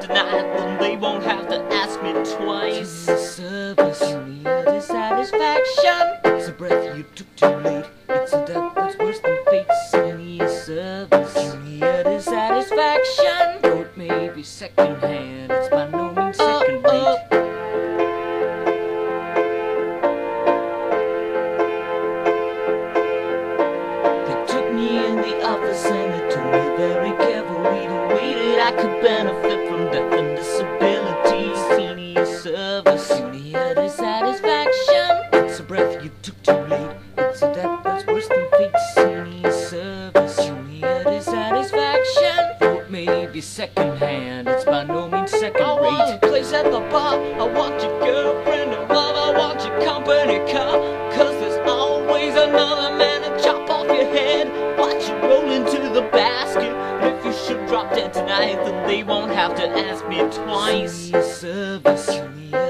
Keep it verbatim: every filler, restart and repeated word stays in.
tonight, then they won't have to ask me twice. The service you need is satisfaction. It's a breath you took too late. It's a death that's worse than fate. You need service you need is satisfaction. Though it may be second hand, it's by no means second rate. They took me in the office and they told me very carefully to wait it. I could benefit from death and disability. Senior service, senior dissatisfaction. It's a breath you took too late. It's a death that's worse than fate. Senior service, senior dissatisfaction. Though it may be second hand, it's by no means second I rate. want a place at the bar, I want your girlfriend and love, I want your company car, cause there's always another man to chop off your head. Watch you roll into the basket. If you should drop dead tonight, then they won't have to ask me twice. Senior service, senior